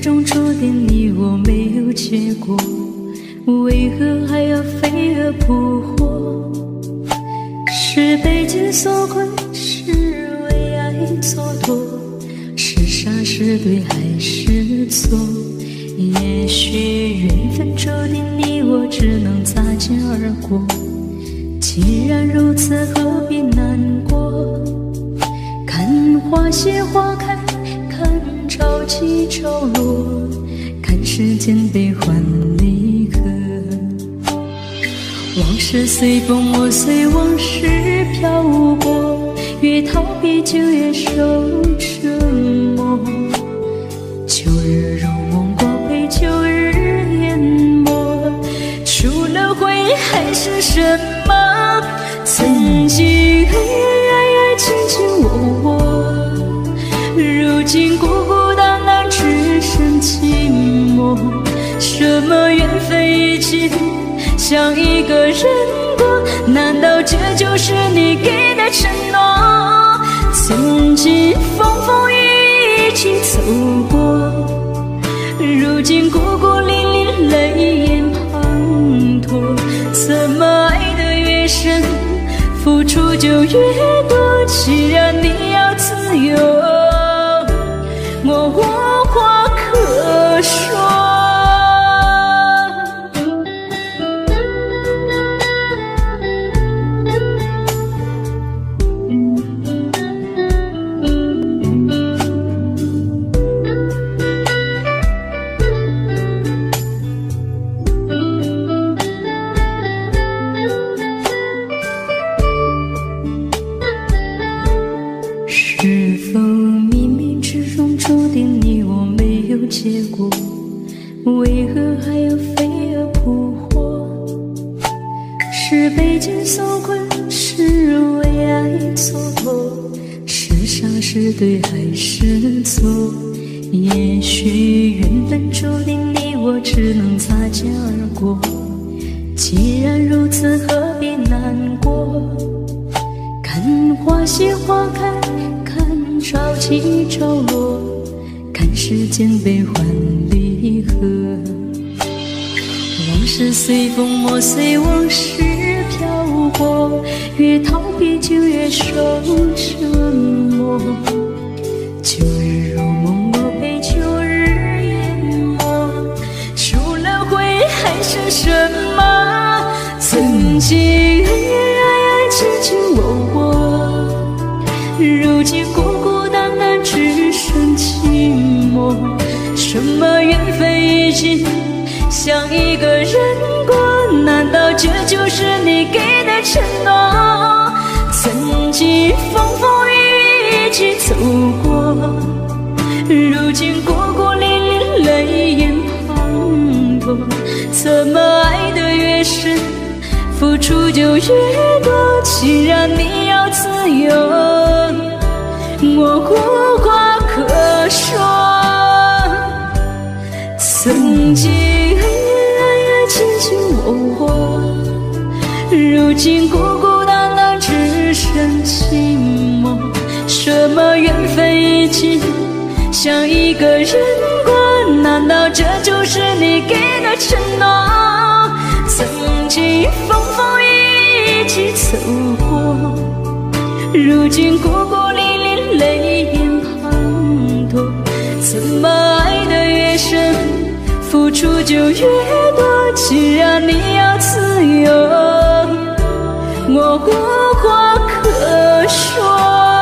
中注定你我没有结果，为何还要飞蛾扑火？是被情所困，是为爱蹉跎，是傻是对还是错？也许缘分注定你我只能擦肩而过，既然如此何必难过？看花谢花开，看潮起潮落，看世间悲欢离合。往事随风，我随往事漂泊，越逃避就越受折磨。旧日如梦过，被旧日淹没，除了回忆还是什么？曾经爱情情我我，如今孤孤单单只剩寂寞。什么缘分已尽，想一个人过，难道这就是你给的承诺？曾经风风雨雨一起走过，如今孤孤零零泪眼滂沱。怎么爱得越深，付出就越多？既然你要自由，我无话可说。是否冥冥之中注定你我没有结果？为何还要飞蛾扑火？是被情所困，是为爱蹉跎，是傻是对还是错？也许缘分注定你我只能擦肩而过，既然如此何必难过？看花谢花开，看潮起潮落，看世间悲欢离合。往事随风，我随往事漂泊，越逃避就越受折磨。旧日如梦，我被旧日淹没，除了回忆还剩什么？曾经爱情情我我，如今孤孤单单只剩寂寞。什么缘分已尽，想一个人过，难道这就是你给的承诺？曾经风风雨雨一起走过，如今孤孤零零泪眼滂沱。怎么爱得越深，付出就越多？既然你要自由，我无话可说。曾经爱情情我我，如今孤孤单单只剩寂寞。什么缘分已尽，想一个人过，难道这就是你给的承诺？曾经风风雨雨一起走过，如今孤孤零零泪眼滂沱。怎么爱得越深，付出就越多？既然你要自由，我无话可说。